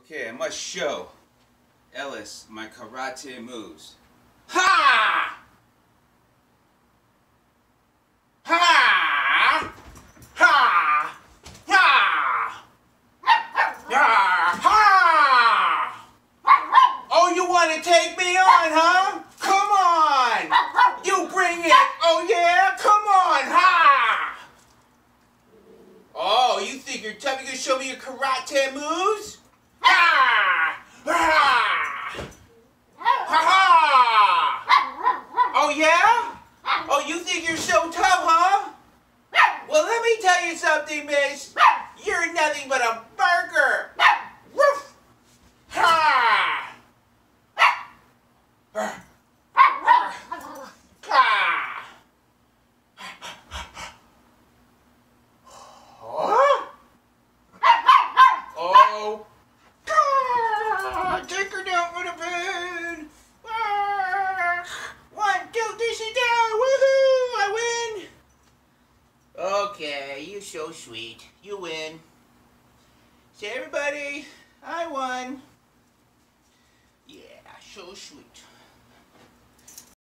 Okay, I must show Ellis my karate moves. Ha! Ha! Ha! Ha! Ha! Oh, you want to take me on, huh? Come on! You bring it! Oh yeah? Come on! Ha! Oh, you think you're tough? You gonna show me your karate moves? Ha! Ha! Ha ha! Oh yeah? Oh, you think you're so tough, huh? Well, let me tell you something, miss. You're nothing but a burger. Woof! Ha! Ha! Oh! Take her down for the bed. 1, 2, 3, sit down. Woohoo! I win. Okay, you're so sweet. You win. Say, everybody, I won. Yeah, so sweet.